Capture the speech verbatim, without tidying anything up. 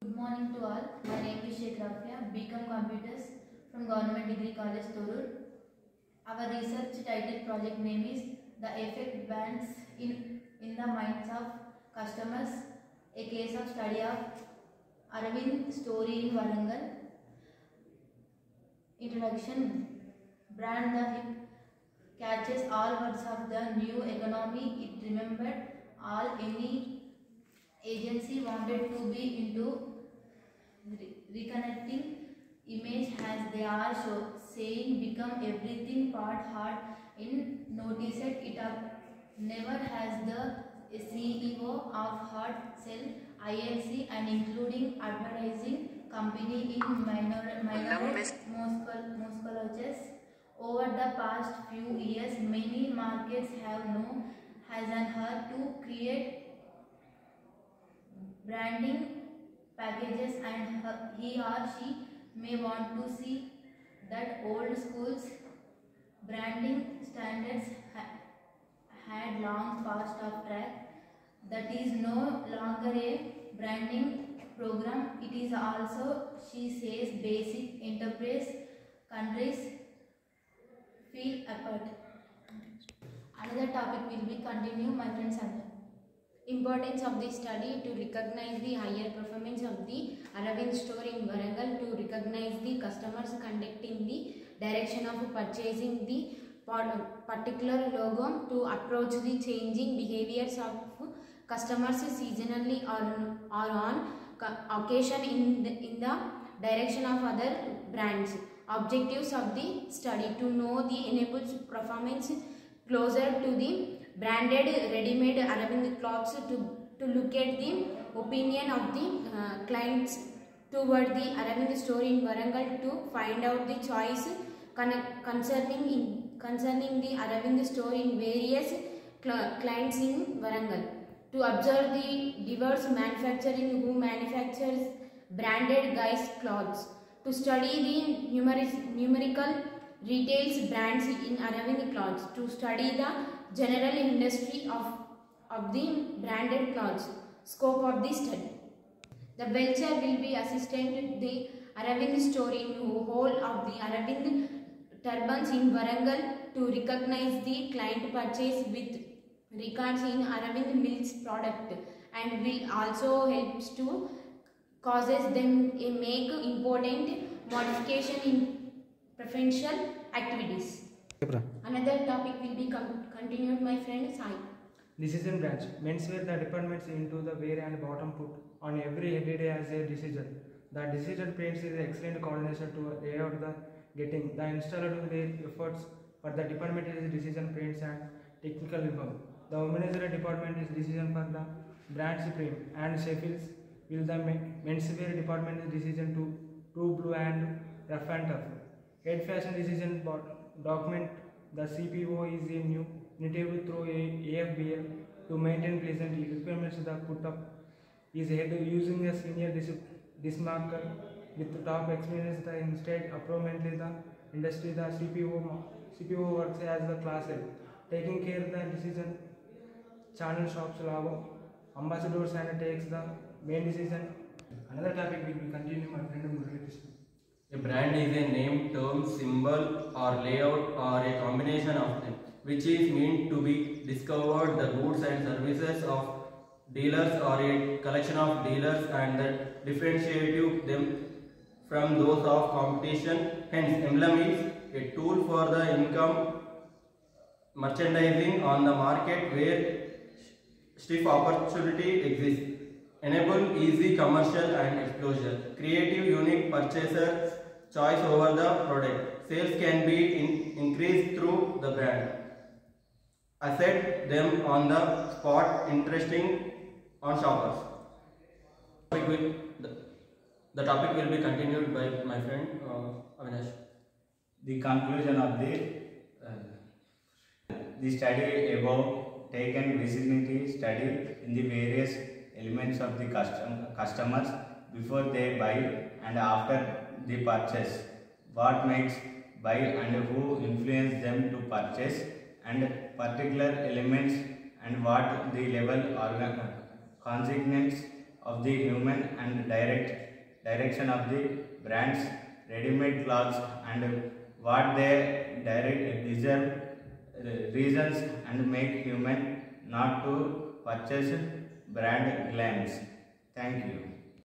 Good morning to all. My name is Sheikh Rafia, B Com Computers from Government Degree College, Torur. Our research title project name is The Effect Bands in, in the Minds of Customers, a case of study of Aravind Story in Warangal. Introduction. Brand the hip catches all words of the new economy. It remembered all any agency wanted to be into re reconnecting image as they are show, saying become everything part hard in noticed it up. Never has the C E O of Hard Cell I L C and including advertising company in minor minor musculages. Over the past few years, many markets have no has and her to create branding packages, and her, he or she may want to see that old school's branding standards ha had long passed off track. That is no longer a branding program. It is also, she says, basic enterprise countries feel apart. Another topic will be continue, my friends. Importance of the study to recognize the higher performance of the Aravind store in Warangal, to recognize the customers conducting the direction of purchasing the particular logo, to approach the changing behaviors of customers seasonally or, or on occasion in the, in the direction of other brands. Objectives of the study: to know the enables performance closer to the branded ready-made Aravind cloths, to, to look at the opinion of the uh, clients toward the Aravind store in Warangal, to find out the choice concerning in, concerning the Aravind store in various clients in Warangal, to observe the diverse manufacturing who manufactures branded guys clothes, to study the numeric, numerical retails brands in Aravind clothes, to study the general industry of, of the branded clothes. Scope of the study: the Belcher will be assistant the Aravind store in whole of the Aravind turbans in Warangal, to recognize the client purchase with records in Aravind Mills product, and will also helps to causes them a make important modification in preferential activities. Another topic will be continued, my friend Sai. Decision branch. Menswear the departments into the wear and bottom put on every everyday as a decision. The decision paints is excellent coordination to lay out the getting. The installer do their efforts, but the department is decision paints and technical inform. The womanizer department is decision for the brand supreme and Sheffield's will the menswear department is decision to true blue and rough and tough. Head fashion decision document. The C P O is a new initiative through a AFBL to maintain pleasant requirements. The put up is head using a senior dismarker with top experience. The instead appropriately the industry the C P O C P O works as the class head, taking care of the decision channel shops law ambassadors and takes the main decision. Another topic will be continue, my friend Murali Krishna. A brand is a name, term, symbol or layout or a combination of them, which is meant to be discovered the goods and services of dealers or a collection of dealers and that differentiate them from those of competition. Hence, emblem is a tool for the income merchandising on the market where stiff opportunity exists. Enable easy commercial and exposure. Creative unique purchaser choice over the product. Sales can be in increased through the brand. Asset them on the spot, interesting on shoppers. Will, the, the topic will be continued by my friend uh, Avinash. The conclusion of the uh, the study above taken vicinity study in the various elements of the custom, customers before they buy and after the purchase, what makes buy and who influence them to purchase, and particular elements and what the level or consequence of the human and direct direction of the brands, ready-made clothes, and what they direct deserve uh, reasons and make human not to purchase brand claims. Thank you.